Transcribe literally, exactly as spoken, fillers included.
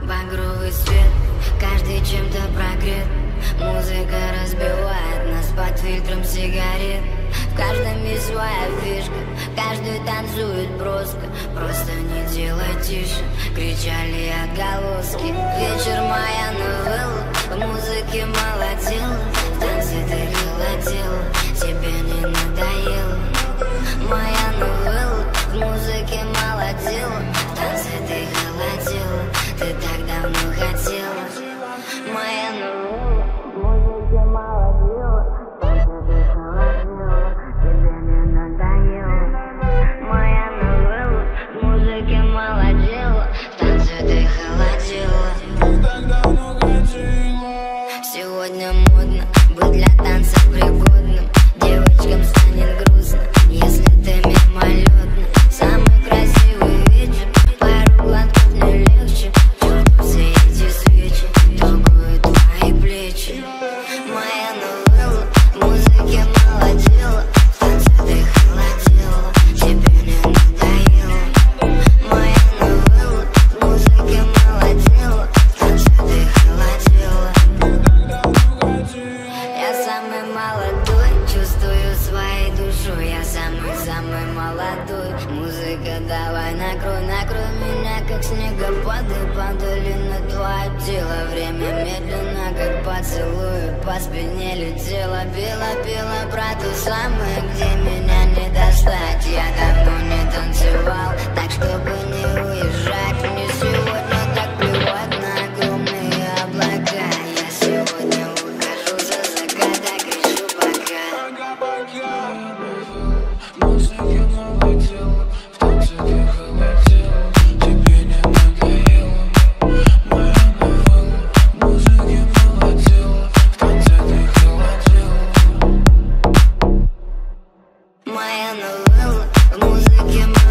багровый свет, каждый чем-то прогрет. Музыка разбивает нас под фильтром сигарет. В каждом есть своя фишка, каждый танцует броско. Просто не делай тише, кричали отголоски. Вечер моя новелла, в музыке молотила, в танце ты холодела, тебе не надоело. Моя новелла, в музыке молотила, в танце ты холодела, ты так давно хотела. Моя новелла, в музыке молотила, в танце ты холодела, тебе не надоело. Моя новелла, в музыке молотила, в танце ты холодела, ты так давно хотела. Сегодня модно быть для танца пригодным, девочкам станет грустно, если ты мимолетна. Самый красивый вечер, пару глотков не легче. Чёрт, все эти свечи трогают твои плечи. Моя новелла, в музыке молотила, в танце ты холодела, тебе не надоело. Моя новелла, в музыке молотила, в танце ты холодела. Я самый молодой, чувствую своей душой, я самый-самый молодой. Музыка, давай накрой, накрой меня, как снегопады падали на твое тело. Время медленно, как поцелуй, по спине летело. Пела-пела про то самое, где меня не достать. Я давно не танцевал, так чтобы не уезжать. Мне сегодня так плевать на огромные облака. Я сегодня ухожу за закат, а кричу пока. Музыка молотила, в танце ты холодела, тебе не надоело. Моя новелла, в музыке молотила, в танце ты холодела. Моя новелла, в музыке